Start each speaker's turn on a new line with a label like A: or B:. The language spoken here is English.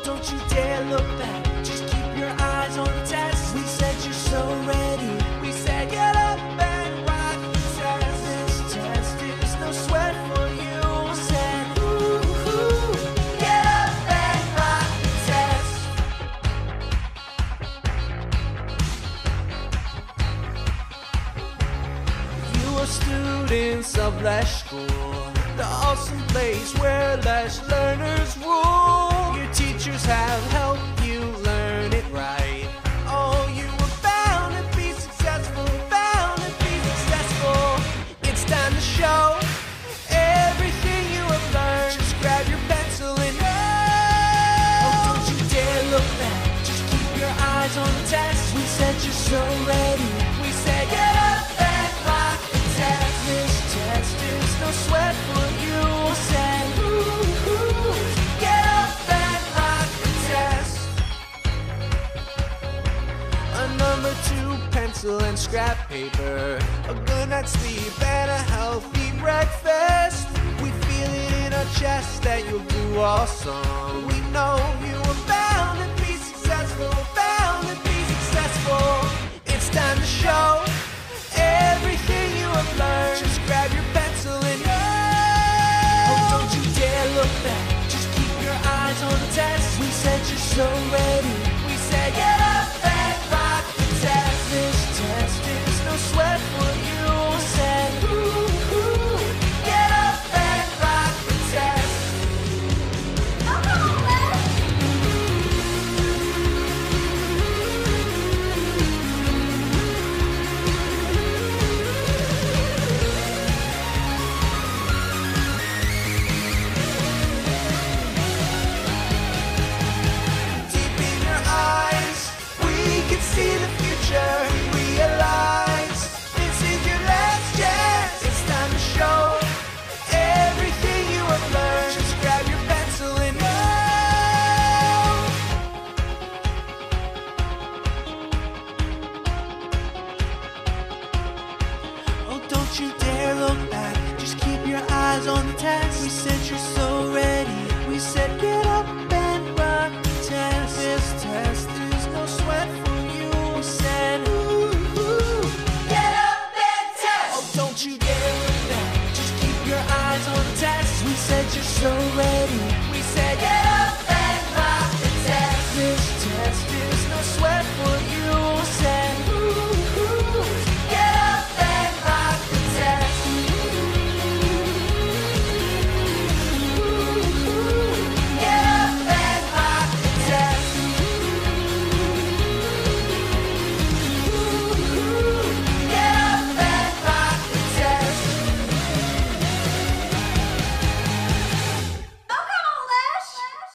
A: don't you dare look back. Just keep your eyes on the test. We said you're so ready. We said get up and rock the test. This test is no sweat for you. We said ooh, get up and rock the test. You are students of Lash School, the awesome place where Lash learners rule. Your teachers have helped you learn it right. Oh, you were bound to be successful, bound to be successful. It's time to show everything you have learned. Just grab your pencil and oh, don't you dare look back. Just keep your eyes on the test. We said you're so ready. We said get up and rock the test. This test is no sweat for you. We said ooh, get up and rock the test. A number 2 pencil and scrap paper, a good night's sleep and a healthy breakfast. We feel it in our chest that you'll do awesome. We know you are bound to be successful, bound to be successful. It's time to show everything you have learned. Just grab your pencil and oh, don't you dare look back. Just keep your eyes on the test. We said you're so ready. We said get up and rock the test. This test is no sweat for you. We said ooh, get up and rock the test. Deep in your eyes, we can see the future. Realize this is your last chance. It's time to show everything you have learned. Just grab your pencil and oh, don't you dare look back. Just keep your eyes on the test. We said you're so ready. We said get up and rock the test. This test is no sweat for you. We said ooh, get up and test. Oh, don't you dare look back. Just keep your eyes on the test. We said you're so ready.